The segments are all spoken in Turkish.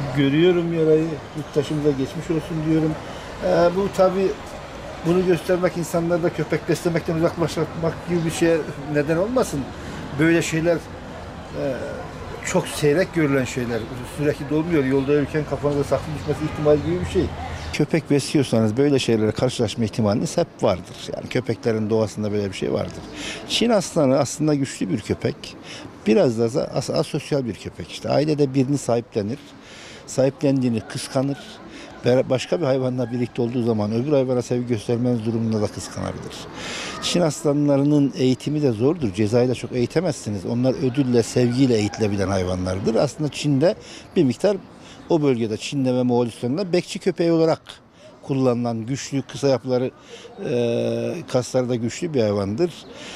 görüyorum yarayı. Yurttaşımıza geçmiş olsun diyorum. Bu tabii bunu göstermek, insanları köpek beslemekten uzaklaşmak gibi bir şeye neden olmasın. Böyle şeyler çok seyrek görülen şeyler. Sürekli dolmuyor. Yolda yürürken kafanıza saklı düşmesi ihtimali gibi bir şey. Köpek besliyorsanız böyle şeylere karşılaşma ihtimaliniz hep vardır. Yani köpeklerin doğasında böyle bir şey vardır. Çin aslanı aslında güçlü bir köpek. Biraz da asosyal bir köpek işte. Ailede birini sahiplenir. Sahiplendiğini kıskanır. Başka bir hayvanla birlikte olduğu zaman öbür hayvana sevgi göstermeniz durumunda da kıskanabilir. Çin aslanlarının eğitimi de zordur. Cezayla çok eğitemezsiniz. Onlar ödülle, sevgiyle eğitilebilen hayvanlardır. Aslında Çin'de bir miktar o bölgede, Çin'de ve Moğolistan'da bekçi köpeği olarak kullanılan güçlü, kısa yapıları, kasları da güçlü bir hayvandır.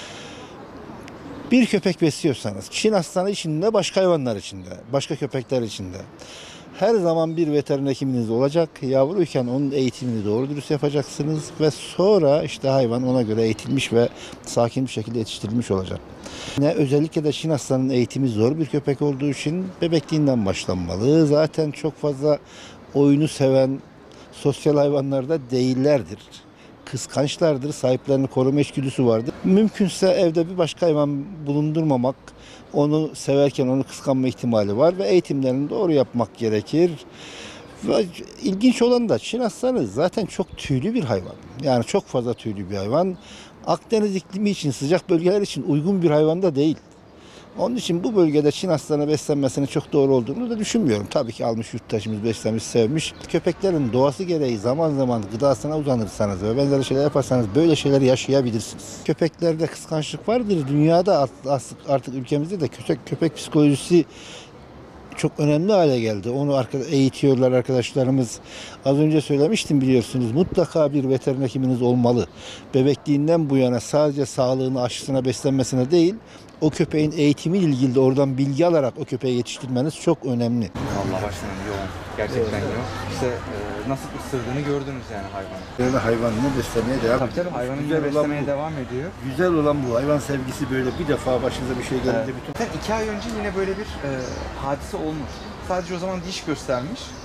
Bir köpek besliyorsanız, Çin aslanı içinde, başka hayvanlar içinde, başka köpekler içinde. Her zaman bir veteriner hekiminiz olacak. Yavruyken onun eğitimini doğru dürüst yapacaksınız ve sonra işte hayvan ona göre eğitilmiş ve sakin bir şekilde yetiştirilmiş olacak. Özellikle de Çin aslanının eğitimi zor bir köpek olduğu için bebekliğinden başlanmalı. Zaten çok fazla oyunu seven sosyal hayvanlar da değillerdir. Kıskançlardır, sahiplerini koruma içgüdüsü vardır. Mümkünse evde bir başka hayvan bulundurmamak, onu severken onu kıskanma ihtimali var ve eğitimlerini doğru yapmak gerekir. Ve ilginç olan da Çin aslanı zaten çok tüylü bir hayvan. Yani çok fazla tüylü bir hayvan. Akdeniz iklimi için, sıcak bölgeler için uygun bir hayvan da değil. Onun için bu bölgede Çin aslanı beslenmesinin çok doğru olduğunu da düşünmüyorum. Tabii ki almış yurttaşımız beslemiş, sevmiş. Köpeklerin doğası gereği zaman zaman gıdasına uzanırsanız ve benzeri şeyler yaparsanız böyle şeyleri yaşayabilirsiniz. Köpeklerde kıskançlık vardır. Dünyada artık ülkemizde de köpek psikolojisi çok önemli hale geldi. Onu eğitiyorlar arkadaşlarımız. Az önce söylemiştim biliyorsunuz. Mutlaka bir veteriner hekiminiz olmalı. Bebekliğinden bu yana sadece sağlığını, aşısına, beslenmesine değil, o köpeğin eğitimiyle ilgili de oradan bilgi alarak o köpeği yetiştirmeniz çok önemli. Allah başlanın yoğun. Gerçekten yoğun. İşte nasıl ısırdığını gördünüz yani hayvanı. Böyle hayvanını beslemeye devam Tabii ediyor. hayvanın Güzel yine olan beslemeye bu. devam ediyor. Güzel olan bu. Hayvan sevgisi böyle bir defa başınıza bir şey gelince bütün... Zaten 2 ay önce yine böyle bir hadise olmuş. Sadece o zaman diş göstermiş.